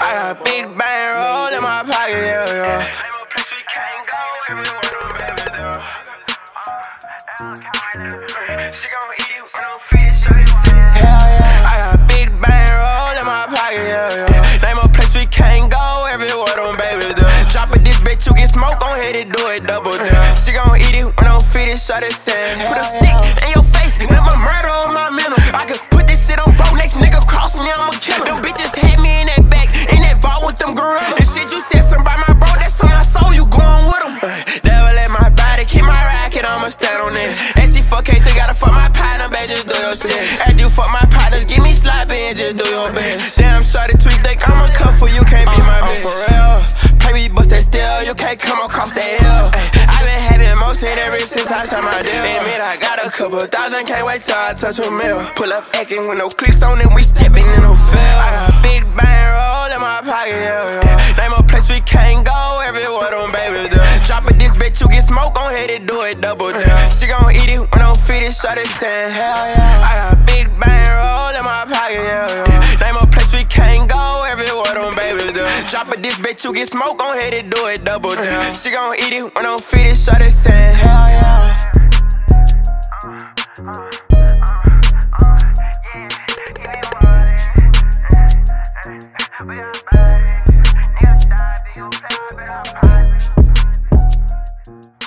I got a big bang roll in my pocket, yeah, yeah. She gon' eat it when I'm feeding, show this hell yeah. I got a big bang roll in my pocket, yeah, yeah. Name a place we can't go, everywhere them babies do. Drop it, this bitch, you get smoke, gon' hit it, do it double. She gon' eat it when I'm feeding, show this hell. Put a stick in your face, never murder on my mental. I could put this shit on bro, next nigga cross me, I'ma kill him. Them bitches had me in that back, in that vault with them gorillas. The shit you said something about my bro, that's on my soul, you going with him. Devil in my body, keep my racket, I'ma stand on it. Fuck K3, gotta fuck my partner, babe, just do your shit. After you fuck my partners, give me sloppy and just do your best. Damn, shorty tweet, think I'm a cuff for you, can't be my bitch. For real, play me, bust that still, you can't come across the hill. I been having motion ever since I signed my deal. Admit I got a couple thousand, can't wait till I touch a mil. Pull up acting with no clicks on it, we stepping in no field. I got a big bang roll in my pocket, yeah, yeah. Name a place we can't go, everywhere them babies do. Drop it, this bitch, you get smoke, gon' hit it, do it double. She gon' eat it when I'm feeding, shut it, saying hell yeah. I got a big bang roll in my pocket, yeah, yeah. Name a place we can't go, everywhere them babies do. Drop it, this bitch, you get smoke, gon' hit it, do it double. She gon' eat it when I'm feeding, shut it, saying hell yeah. Yeah,